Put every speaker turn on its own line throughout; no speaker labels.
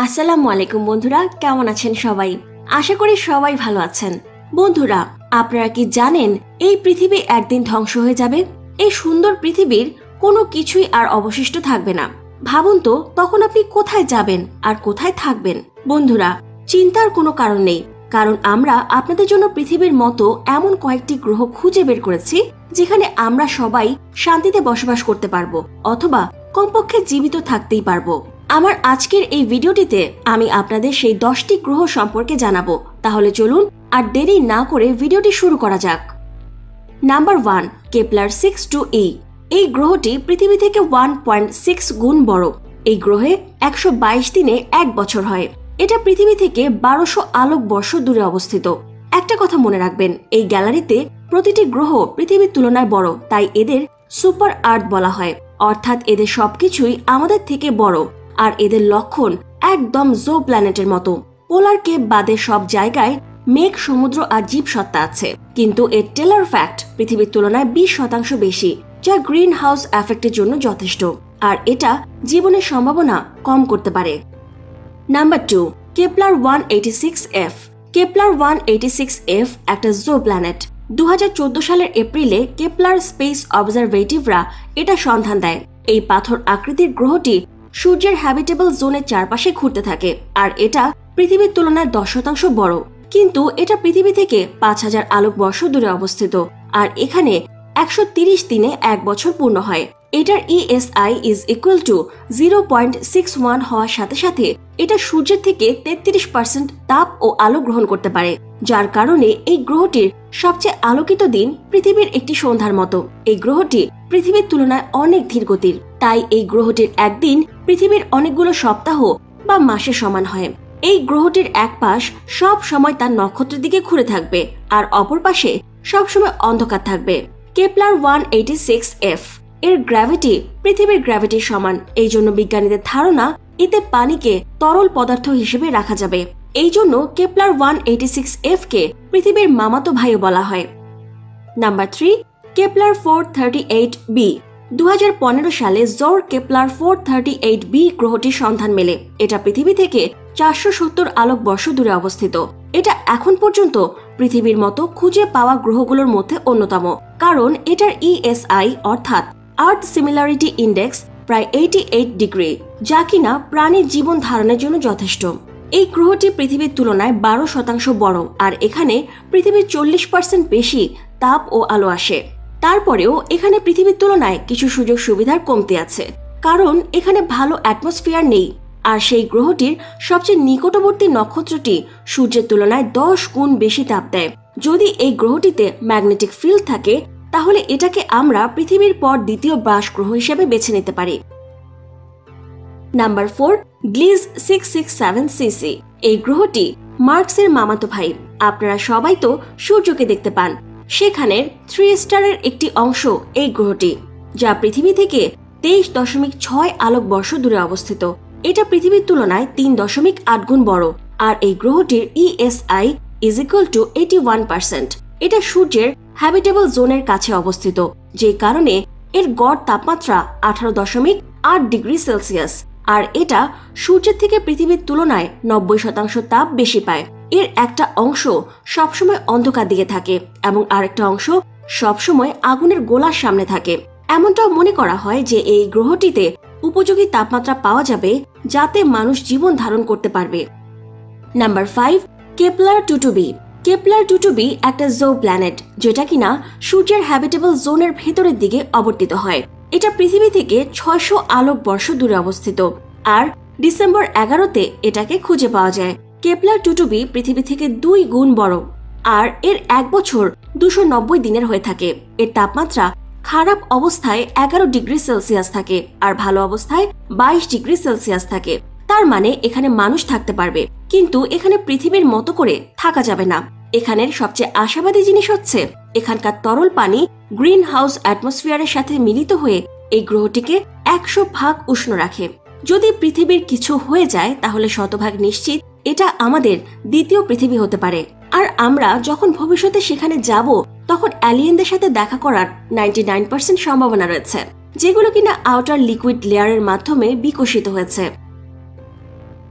আসসালামু আলাইকুম বন্ধুরা, কেমন আছেন সবাই? আশা করি সবাই ভালো আছেন। বন্ধুরা, আপনারা কি জানেন এই পৃথিবী একদিন ধ্বংস হয়ে যাবে? এই সুন্দর পৃথিবীর কোনো কিছুই আর অবশিষ্ট থাকবে না। ভাবুন তো, তখন আপনি কোথায় যাবেন আর কোথায় থাকবেন? বন্ধুরা, চিন্তার কোনো কারণ নেই, কারণ আমরা আপনাদের জন্য পৃথিবীর মতো এমন কয়েকটি গ্রহ খুঁজে বের করেছি যেখানে আমরা সবাই শান্তিতে বসবাস করতে পারবো, অথবা কমপক্ষে জীবিত থাকতেই পারবো। আমার আজকের এই ভিডিওটিতে আমি আপনাদের সেই 10টি গ্রহ সম্পর্কে জানাবো। তাহলে চলুন আর দেরি না করে ভিডিওটি শুরু করা যাক। Number 1, Kepler 62e। এই গ্রহটি পৃথিবী থেকে 1.6 গুণ বড়। এই গ্রহে 122 দিনে 1 বছর হয়। এটা পৃথিবী থেকে 1200 আলোক বর্ষ দূরে অবস্থিত। একটা কথা মনে রাখবেন, এই গ্যালারিতে প্রতিটি গ্রহ পৃথিবীর তুলনায় বড়, তাই এদের সুপার আর্থ বলা হয়। অর্থাৎ এদের সবকিছুই আমাদের থেকে বড়, আর এদের লক্ষণ একদম জো প্ল্যানেটের মতো। পোলার কেপ বাদে সব জায়গায় মেঘ, সমুদ্র আর জীবসত্তা আছে, কিন্তু এর টেলার ফ্যাক্ট পৃথিবীর তুলনায় 20% বেশি, যা গ্রিন হাউস এফেক্টের জন্য যথেষ্ট, আর এটা জীবনের সম্ভাবনা কম করতে পারে। Number 2, Kepler 186f। Kepler 186f একটা জো প্ল্যানেট। 2014 সালের এপ্রিলে কেপলার স্পেস অবজারভেটিভরা এটা সন্ধান দেয়। এই পাথর আকৃতির গ্রহটি সূর্যের হ্যাবিটেবল জোনের চারপাশে ঘুরতে থাকে, আর এটা পৃথিবীর তুলনায় 10% বড়। কিন্তু এটা পৃথিবী থেকে 5000 আলোক বর্ষ দূরে অবস্থিত, আর এখানে 130 দিনে 1 বছর পূর্ণ হয়। এটার ESI ইজ ইকুয়াল টু 0.61 হওয়ার সাথে সাথে এটা সূর্যের থেকে 33% তাপ ও আলো গ্রহণ করতে পারে, যার কারণে এই গ্রহটির সবচেয়ে আলোকিত দিন পৃথিবীর একটি সন্ধ্যার মতো। এই গ্রহটি পৃথিবীর তুলনায় অনেক ধীরগতির, তাই এই গ্রহটির একদিন পৃথিবীর অনেকগুলো সপ্তাহ বা মাসের সমান হয়। এই গ্রহটির এক পাশ সব সময় তার নক্ষত্রের দিকে ঘুরে থাকবে, আর অপর পাশে সবসময় অন্ধকার থাকবে। কেপলার 186f এর গ্র্যাভিটি পৃথিবীর গ্র্যাভিটির সমান। এই জন্য বিজ্ঞানীদের ধারণা এতে পানিকে তরল পদার্থ হিসেবে রাখা যাবে। এই জন্য কেপলার 186f কে পৃথিবীর মামাতো ভাইও বলা হয়। Number 3, Kepler 438b। 2015 সালে জোর কেপলার 438b গ্রহটির সন্ধান মেলে। এটা পৃথিবী থেকে 470 আলোক বর্ষ দূরে অবস্থিত। এটা এখন পর্যন্ত পৃথিবীর মতো খুঁজে পাওয়া গ্রহগুলোর মধ্যে অন্যতম, কারণ এটার ESI অর্থাৎ আর্থ সিমিলারিটি ইন্ডেক্স প্রায় 88 ডিগ্রি, যা কিনা প্রাণীর জীবন ধারণের জন্য যথেষ্ট। এই গ্রহটি পৃথিবীর তুলনায় 12% বড়, আর এখানে পৃথিবীর 40% বেশি তাপ ও আলো আসে। তারপরেও এখানে পৃথিবীর তুলনায় কিছু সুযোগ সুবিধার কমতি আছে, কারণ এখানে ভালো অ্যাটমসফিয়ার নেই, আর সেই গ্রহটির সবচেয়ে নিকটবর্তী নক্ষত্রটি সূর্যের তুলনায় 10 গুণ বেশি তাপ দেয়। যদি এই গ্রহটিতে ম্যাগনেটিক ফিল্ড থাকে, তাহলে এটাকে আমরা পৃথিবীর পর দ্বিতীয় বাস গ্রহ হিসেবে বেছে নিতে পারি। Number 4, Gliese 667cc। এই গ্রহটি মার্কসের মামাতো ভাই। আপনারা সবাই তো সূর্যকে দেখতে পান, সেখানের 3 স্টারের একটি অংশ এই গ্রহটি, যা পৃথিবী থেকে 23.6 আলোক বর্ষ দূরে অবস্থিত। এটা পৃথিবীর তুলনায় 3.8 গুণ বড়, আর এই গ্রহটির ESI ইজ ইকুয়াল টু 81%। এটা সূর্যের হ্যাবিটেবল জোনের কাছে অবস্থিত, যে কারণে এর গড় তাপমাত্রা 18.8 ডিগ্রি সেলসিয়াস, আর এটা সূর্যের থেকে পৃথিবীর তুলনায় 90% তাপ বেশি পায়। এর একটা অংশ সবসময় অন্ধকার দিকে থাকে, এবং আরেকটা অংশ সবসময় আগুনের গোলার সামনে থাকে। এমনটাও মনে করা হয় যে এই গ্রহটিতে উপযোগী তাপমাত্রা পাওয়া যাবে যাতে মানুষ জীবন ধারণ করতে পারবে। Number 5, Kepler 22b। Kepler 22b একটা জো প্ল্যানেট, যেটা কিনা সূর্যের হ্যাবিটেবল জোনের ভেতরের দিকে অবস্থিত হয়। এটা পৃথিবী থেকে 600 আলোক বর্ষ দূরে অবস্থিত, আর ডিসেম্বর 11তে এটাকে খুঁজে পাওয়া যায়। কেপলার 22b পৃথিবী থেকে 2 গুণ বড়, আর এর 1 বছর 290 দিনের হয়ে থাকে। এর তাপমাত্রা খারাপ অবস্থায় 11 ডিগ্রি সেলসিয়াস থাকে, আর ভালো অবস্থায় 22 ডিগ্রি সেলসিয়াস থাকে। তার মানে এখানে মানুষ থাকতে পারবে, কিন্তু এখানে পৃথিবীর মতো করে থাকা যাবে না। এখানের সবচেয়ে আশাবাদী জিনিস হচ্ছে এখানকার তরল পানি গ্রিন হাউস অ্যাটমসফিয়ারের সাথে মিলিত হয়ে এই গ্রহটিকে 100 ভাগ উষ্ণ রাখে। যদি পৃথিবীর কিছু হয়ে যায়, তাহলে শতভাগ নিশ্চিত এটা আমাদের দ্বিতীয় পৃথিবী হতে পারে। আর আমরা যখন ভবিষ্যতে সেখানে যাব, তখন অ্যালিয়েনদের সাথে দেখা করার 99% সম্ভাবনা রয়েছে, যেগুলো কিনা আউটার লিকুইড লেয়ারের মাধ্যমে বিকশিত হয়েছে।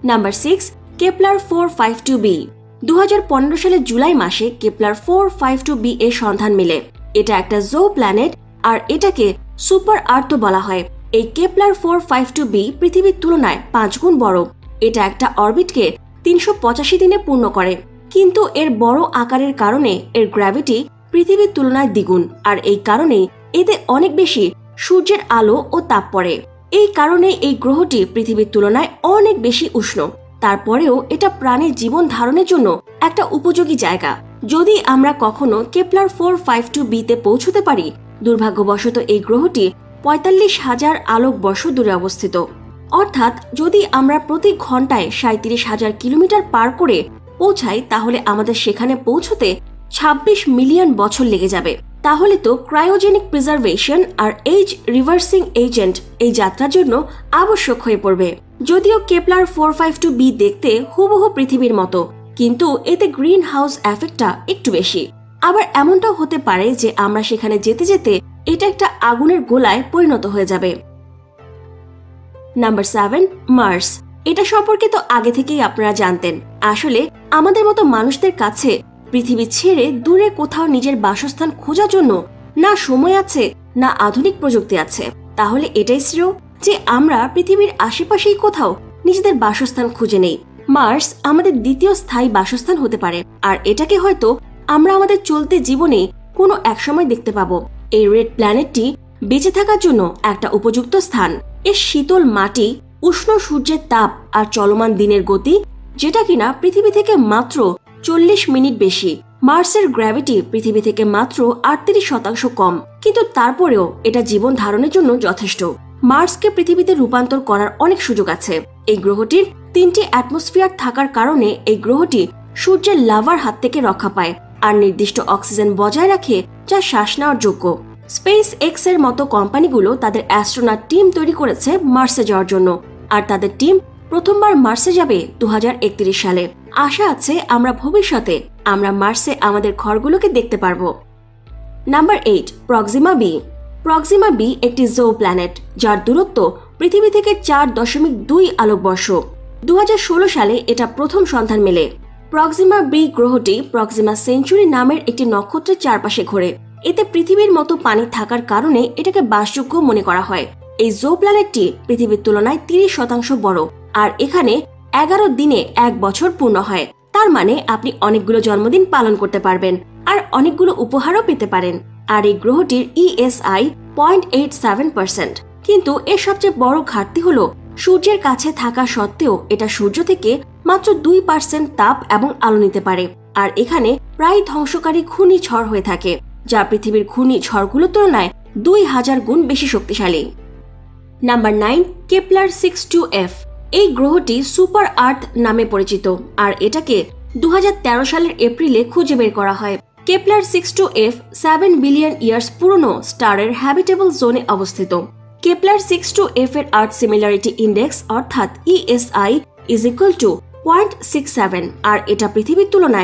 Number 6, Kepler 452b। 2015 সালের জুলাই মাসে কেপলার 452b এর সন্ধান মেলে। এটা একটা জো প্ল্যানেট আর এটাকে সুপার আর্থ বলা হয়। এই কেপলার 452b পৃথিবীর তুলনায় 5 গুণ বড়। এটা একটা অরবিটকে 385 দিনে পূর্ণ করে, কিন্তু এর বড় আকারের কারণে এর গ্র্যাভিটি পৃথিবীর তুলনায় দ্বিগুণ, আর এই কারণেই এতে অনেক বেশি সূর্যের আলো ও তাপ পড়ে। এই কারণে এই গ্রহটি পৃথিবীর তুলনায় অনেক বেশি উষ্ণ। তারপরেও এটা প্রাণীর জীবন ধারণের জন্য একটা উপযোগী জায়গা। যদি আমরা কখনো কেপলার 452b তে পৌঁছতে পারি, দুর্ভাগ্যবশত এই গ্রহটি 45,000 আলোকবর্ষ দূরে অবস্থিত। অর্থাৎ যদি আমরা প্রতি ঘন্টায় 37,000 কিলোমিটার পার করে পৌঁছাই, তাহলে আমাদের সেখানে পৌঁছতে 26 মিলিয়ন বছর লেগে যাবে। তাহলে তো ক্রায়োজেনিক প্রিজার্ভেশন আর এইজ রিভার্সিং এজেন্ট এই যাত্রার জন্য আবশ্যক হয়ে পড়বে। যদিও কেপলার 452b দেখতে হুবহু পৃথিবীর মতো, কিন্তু এতে গ্রিন হাউস এফেক্টটা একটু বেশি। আবার এমনটাও হতে পারে যে আমরা সেখানে যেতে যেতে এটা একটা আগুনের গোলায় পরিণত হয়ে যাবে। Number 7, Mars. এটা সম্পর্কে তো আগে থেকেই আপনারা জানতেন। আসলে আমাদের মতো মানুষদের কাছে পৃথিবী ছেড়ে দূরে কোথাও নিজের বাসস্থান খোঁজার জন্য না সময় আছে, না আধুনিক প্রযুক্তি আছে। তাহলে এটাই শ্রেয় যে আমরা পৃথিবীর আশেপাশেই কোথাও নিজেদের বাসস্থান খুঁজে নেই। মার্স আমাদের দ্বিতীয় স্থায়ী বাসস্থান হতে পারে, আর এটাকে হয়তো আমরা আমাদের চলতে জীবনে কোনো একসময় দেখতে পাবো। এই রেড প্ল্যানেটটি বেঁচে থাকার জন্য একটা উপযুক্ত স্থান। এর শীতল মাটি, উষ্ণ সূর্যের তাপ আর চলমান দিনের গতি, যেটা কিনা পৃথিবী থেকে মাত্র 40 মিনিট বেশি। মার্সের গ্র্যাভিটি পৃথিবী থেকে মাত্র 38% কম, কিন্তু তারপরেও এটা জীবন ধারণের জন্য যথেষ্ট। মার্সকে পৃথিবীতে রূপান্তর করার অনেক সুযোগ আছে। এই গ্রহটির 3টি অ্যাটমসফিয়ার থাকার কারণে এই গ্রহটি সূর্যের লাভার হাত থেকে রক্ষা পায় আর নির্দিষ্ট অক্সিজেন বজায় রাখে, যা শ্বাস নেওয়ার যোগ্য। স্পেস এক্স এর মতো কোম্পানিগুলো তাদের অ্যাস্ট্রোনট টিম তৈরি করেছে মার্সে যাওয়ার জন্য, আর তাদের টিম প্রথমবার মার্সে যাবে 2031 সালে। আশা আছে আমরা ভবিষ্যতে মার্সে আমাদের ঘরগুলোকে দেখতে পারবো। Number 8, Proxima b. Proxima b একটি জো প্ল্যানেট, যার দূরত্ব পৃথিবী থেকে 4.2 আলোকবর্ষ। 2016 সালে এটা প্রথম সন্ধান মেলে। প্রক্সিমা বি গ্রহটি প্রক্সিমা সেঞ্চুরি নামের একটি নক্ষত্রের চারপাশে ঘোরে। এতে পৃথিবীর মতো পানি থাকার কারণে এটাকে বাসযোগ্য মনে করা হয়। এই জো প্ল্যানেটটি পৃথিবীর তুলনায় 30% বড়, আর এখানে 11 দিনে 1 বছর পূর্ণ হয়। তার মানে আপনি অনেকগুলো জন্মদিন পালন করতে পারবেন আর অনেকগুলো উপহারও পেতে পারেন। আর এই গ্রহটির ESI 0.87%। কিন্তু এর সবচেয়ে বড় ঘাটতি হলো সূর্যের কাছে থাকা সত্ত্বেও এটা সূর্য থেকে মাত্র 2% তাপ এবং আলো নিতে পারে। আর এখানে প্রায় ধ্বংসকারী ঘূর্ণিঝড় হয়ে থাকে, যা পৃথিবীর ঘূর্ণিঝড়গুলোর তুলনায় 2000 গুণ বেশি শক্তিশালী। Number 9, Kepler 62f। এই গ্রহটি সুপার আর্থ নামে পরিচিত, আর এটাকে 2013 সালের এপ্রিলে খুঁজে বের করা হয়। কেপলার 62f 7 বিলিয়ন ইয়ার্স পুরনো স্টারের হ্যাবিটেবল জোনে অবস্থিত। কেপলার 62f এর আর্থ সিমিলারিটি ইন্ডেক্স অর্থাৎ ESI is equal to 0.67, আর এটা পৃথিবীর তুলনায়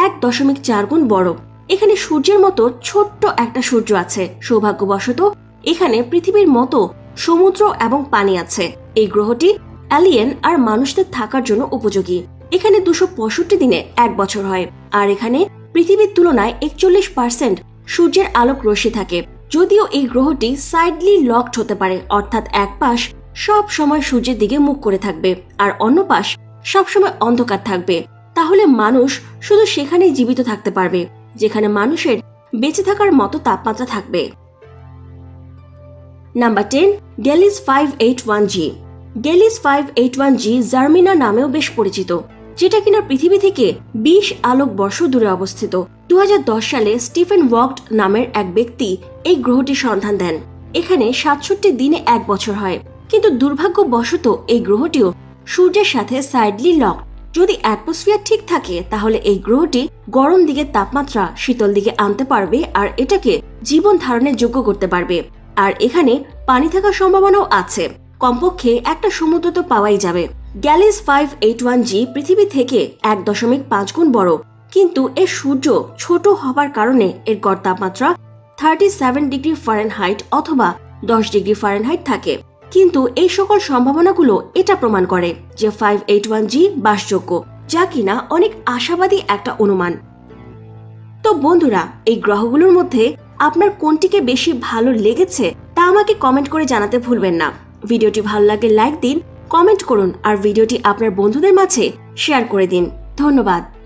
1.4 গুণ বড়। এখানে সূর্যের মতো ছোট্ট একটা সূর্য আছে। সৌভাগ্যবশত এখানে পৃথিবীর মতো সমুদ্র এবং পানি আছে। এই গ্রহটি অ্যালিয়েন আর মানুষদের থাকার জন্য উপযোগী। এখানে 265 দিনে 1 বছর হয়, আর এখানে পৃথিবীর তুলনায় 41% সূর্যের আলোক রশ্মি থাকে। যদিও এই গ্রহটি সাইডলি লকড হতে পারে, অর্থাৎ এক পাশ সব সময় সূর্যের দিকে মুখ করে থাকবে আর অন্য পাশ সবসময় অন্ধকার থাকবে। তাহলে মানুষ শুধু সেখানেই জীবিত থাকতে পারবে যেখানে মানুষের বেঁচে থাকার মতো তাপমাত্রা থাকবে। Number 10, গেলিস 581g। গেলিস 581g জার্মিনা নামেও বেশ পরিচিত, যেটা কিনা পৃথিবী থেকে 20 আলোক বর্ষ দূরে অবস্থিত। 2010 সালে স্টিফেন ওয়াকড নামের এক ব্যক্তি এই গ্রহটির সন্ধান দেন। এখানে 67 দিনে 1 বছর হয়, কিন্তু দুর্ভাগ্যবশত এই গ্রহটিও সূর্যের সাথে সাইডলি লক। যদি অ্যাটমসফিয়ার ঠিক থাকে তাহলে এই গ্রহটি গরম দিকের তাপমাত্রা শীতল দিকে আনতে পারবে আর এটাকে জীবন ধারণের যোগ্য করতে পারবে। আর এখানে পানি থাকার সম্ভাবনাও আছে, কমপক্ষে একটা সমুদ্র তো পাওয়াই যাবে। গ্যালিস 581g পৃথিবী থেকে 1.5 গুণ বড়, কিন্তু এর সূর্য ছোট হবার কারণে এর গড় তাপমাত্রা 37 ডিগ্রি ফারেনহাইট অথবা 10 ডিগ্রি ফারেনহাইট থাকে। কিন্তু এই সকল সম্ভাবনাগুলো এটা প্রমাণ করে যে 581G বাসযোগ্য, যা কিনা অনেক আশাবাদী একটা অনুমান। তো বন্ধুরা, এই গ্রহগুলোর মধ্যে আপনার কোনটিকে বেশি ভালো লেগেছে তা আমাকে কমেন্ট করে জানাতে ভুলবেন না। ভিডিওটি ভালো লাগলে লাইক দিন, কমেন্ট করুন আর ভিডিওটি আপনার বন্ধুদের মাঝে শেয়ার করে দিন। ধন্যবাদ।